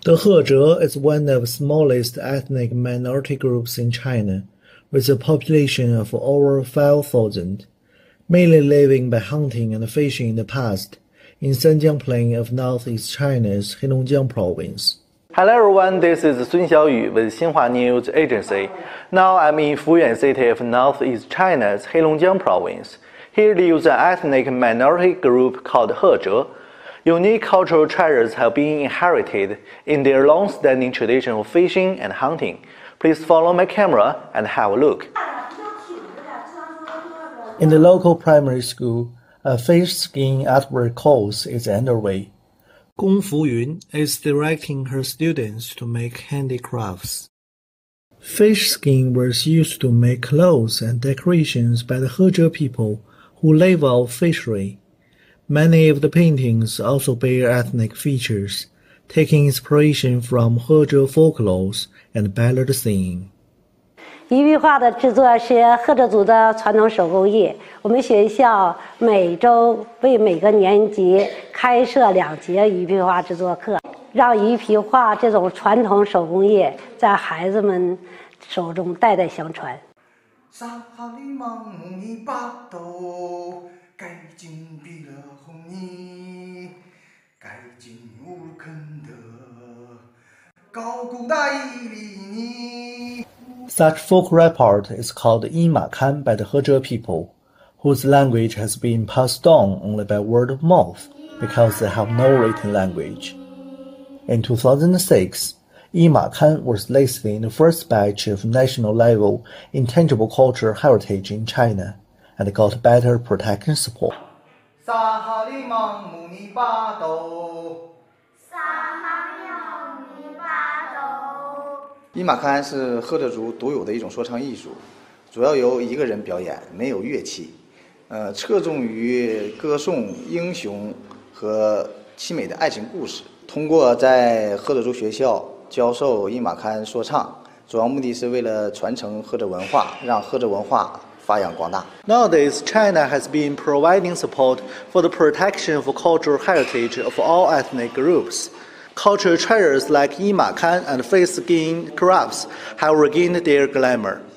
The Hezhe is one of the smallest ethnic minority groups in China, with a population of over 5,000, mainly living by hunting and fishing in the past, in Xinjiang Plain of northeast China's Heilongjiang province. Hello everyone, this is Sun Xiaoyu with Xinhua News Agency. Now I'm in Fuyuan City of northeast China's Heilongjiang province. Here lives an ethnic minority group called Hezhe. Unique cultural treasures have been inherited in their long-standing tradition of fishing and hunting. Please follow my camera and have a look. In the local primary school, a fish skin artwork course is underway. Gong Fuyun is directing her students to make handicrafts. Fish skin was used to make clothes and decorations by the Hezhe people who live off fishery. Many of the paintings also bear ethnic features, taking inspiration from Hezhe folklores and ballad singing. 鱼皮画的制作是赫哲族的传统手工艺。我们学校每周为每个年级开设2节鱼皮画制作课，让鱼皮画这种传统手工艺在孩子们手中代代相传。 Such folk report is called Yimakan by the Hezhe people, whose language has been passed on only by word of mouth because they have no written language. In 2006, Yimakan was listed in the first batch of national-level intangible cultural heritage in China and got better protection support. Yimakan 是赫哲族独有的一种说唱艺术，主要由一个人表演，没有乐器，侧重于歌颂英雄和凄美的爱情故事。通过在赫哲族学校教授Yimakan说唱，主要目的是为了传承赫哲文化，让赫哲文化发扬光大。 Nowadays, China has been providing support for the protection of cultural heritage of all ethnic groups. Cultural treasures like Yimakan and face skin crafts have regained their glamour.